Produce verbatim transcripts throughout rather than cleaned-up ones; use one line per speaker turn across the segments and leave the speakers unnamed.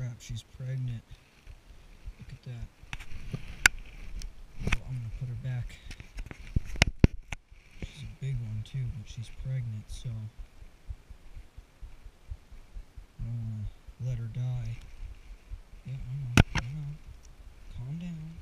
crap, she's pregnant. Look at that. Well, I'm gonna put her back. She's a big one too, but she's pregnant, so I don't wanna let her die. Yeah, I know, I know. Calm down.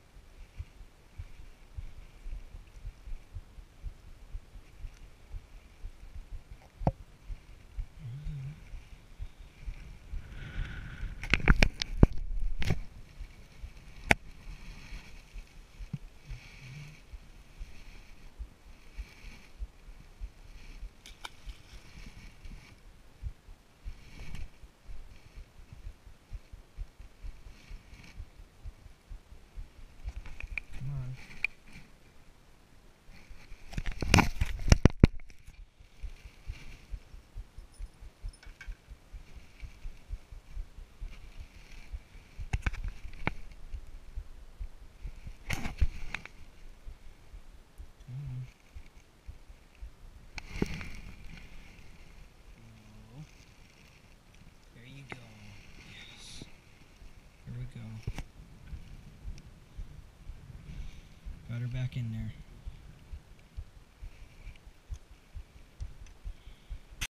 Come on. There you go. Yes. There we go. Got her back in there.